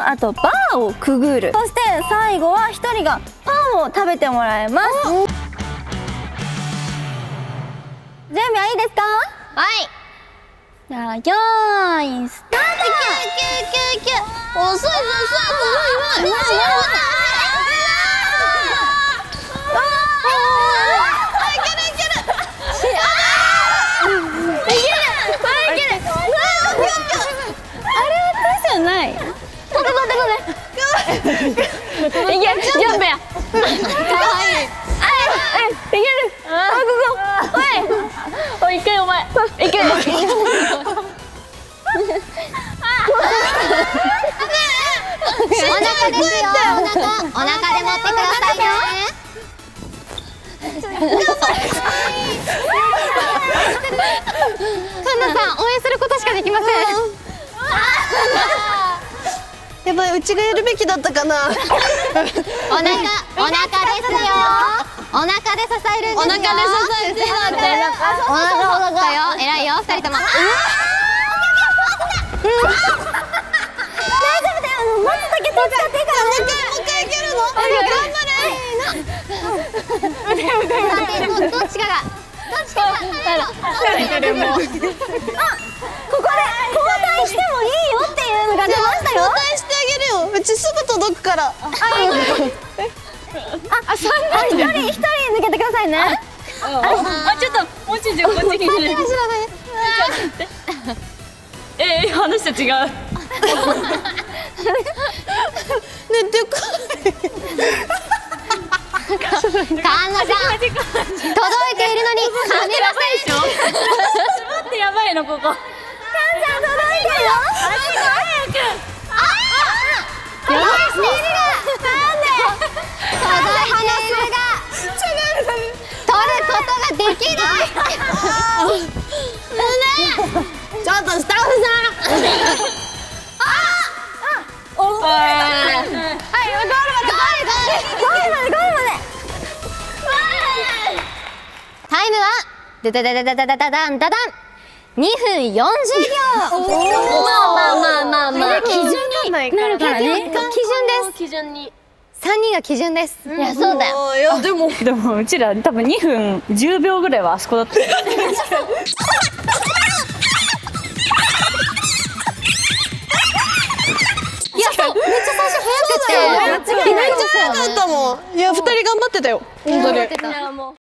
あとバーをくぐる、そして最後は1人がパンを食べてもらいます。準備はいいですか？ はい。 じゃあ、よーい、スタート。 いけ。遅い。 いけ、ジャンプや。かわいい。いける。おい、一回お前。いける。お腹ですよ。お腹で持ってくださいね。カンナさん、応援することしかできません。 やばい、うちがやるべきだったかな。 お腹ですよ。お腹で支えるんですよ。お腹で支えてだって。お腹よ、偉いよ、2人とも。大丈夫だよ、持つだけ手伝ってから。もう一回いけるの？頑張れ。どっちかが。ここで交代してもいいよっていうのが出ましたよ。 交代してあげるよ。うちすぐ届くから。 一人抜けてくださいね。 ちょっともうちょいこっちに。話と違う。 ね、でかい。 カンナさん、届いているのにカメラでしょ。 待って、やばいのここ。 カンちゃん届いてるよ。届いているが取ることができない。 ちょっとスタッフさん。 ゴールまで。タイムはダダダダダダダダンダダン2分40秒。まあ基準になるからね。基準です。3人が基準です。いや、そうだよ。 いや、でもうちら多分2分10秒ぐらいはあそこだった。 いや、めっちゃ最初早くて。 めっちゃ早かったもん。いや、2人頑張ってたよ。本当に。